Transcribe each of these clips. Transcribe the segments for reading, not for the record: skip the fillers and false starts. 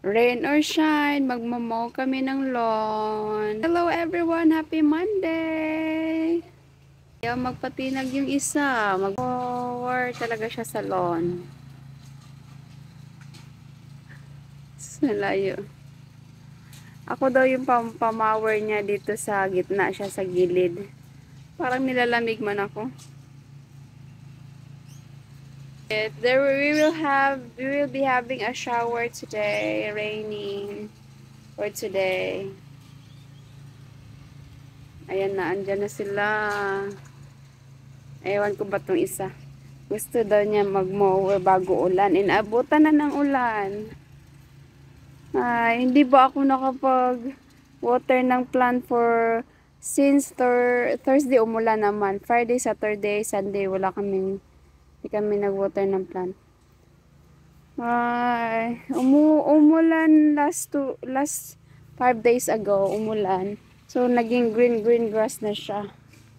Rain or shine, magmamaw kami ng lawn. Hello everyone, happy Monday! Ayaw magpatinag yung isa, mag-forward talaga siya sa lawn. Sa layo. Ako daw yung pamawer niya dito sa gitna siya sa gilid. Parang nilalamig man ako. There we will be having a shower today, raining for today. Ayan na, andyan na sila. Ewan ko ba itong isa. Gusto daw niya mag-mower bago ulan. Inaabutan na ng ulan. Ay, hindi ba ako nakapag-water ng plant since Thursday umulan naman. Friday, Saturday, Sunday hindi kami nag-water ng plant. Ay, umulan last 5 days ago, umulan. So, naging green grass na siya.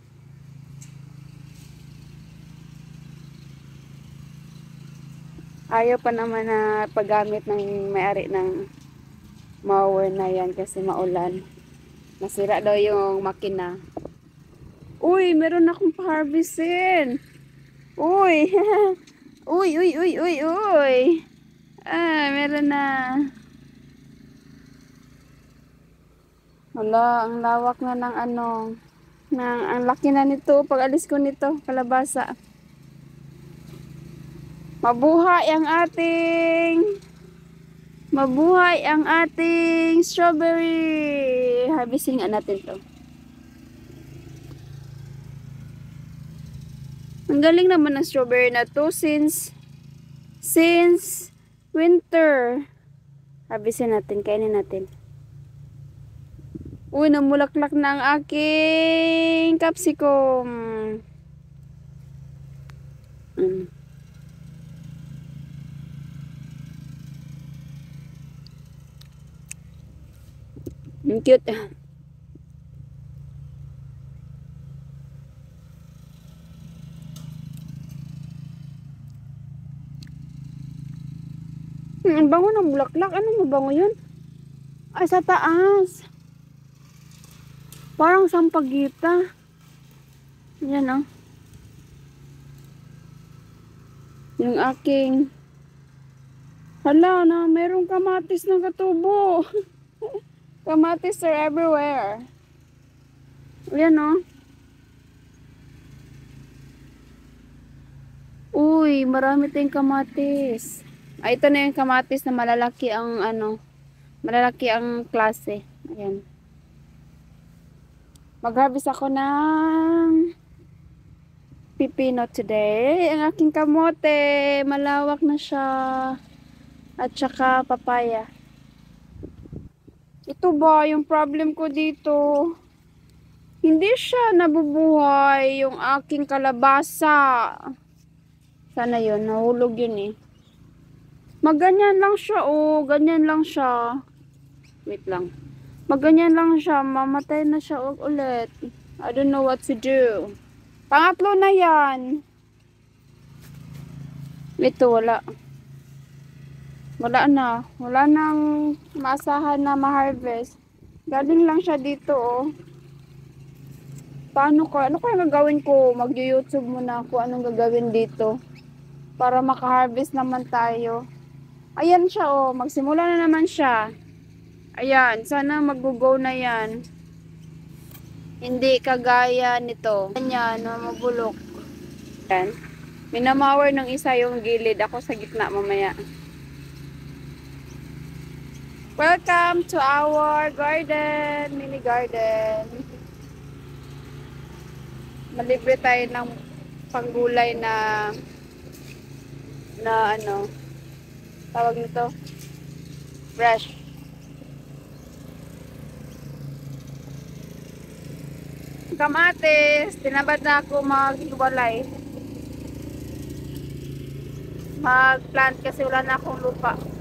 Ayaw pa naman na paggamit ng may-ari ng mower na yan kasi maulan. Nasira daw yung makina. Uy, meron akong pa-harvestin. Uy. Uy. Ah, meron na. Wala, ang lawak na ng ang laki na nito pag alis ko nito, kalabasa. Mabuhay ang ating strawberry. Harvesting natin to. Ang galing naman ng strawberry na to since winter. Harvesting natin, kainin natin. Uy, namulaklak na ang aking capsicum. Ang cute. Ang bango ng bulaklak. Ano mabango yun? Ay, sa taas. Parang sampagita. Yan oh. Yung aking hala na, merong kamatis na katubo. Kamatis are everywhere. Yan oh. Uy, marami tayong kamatis. Ay, ito na yung kamatis na malalaki ang klase. Ayan. Mag-harvest ako ng pipino today. Ang aking kamote, malawak na siya. At saka papaya. Ito ba yung problem ko dito? Hindi siya nabubuhay yung aking kalabasa. Sana yun, nahulog yun eh. Magganyan lang siya, oh. Ganyan lang siya. Wait lang. Magganyan lang siya. Mamatay na siya ulit. I don't know what to do. Pangatlo na yan. Ito, wala. Wala na. Wala nang maasahan na ma-harvest. Galing lang siya dito, oh. Paano ko? Ano kaya gagawin ko? Mag-YouTube muna ako. Anong gagawin dito? Para maka-harvest naman tayo. Ayan siya, oh. Magsimula na naman siya. Ayan. Sana mag-go na yan. Hindi kagaya nito. Ayan, mabulok. Ayan. Minamawer ng isa yung gilid. Ako sa gitna mamaya. Welcome to our garden. Mini garden. Malibre tayo ng panggulay na tawag nito, fresh. Kamatis, tinabad na ako mag-plant kasi wala na akong lupa.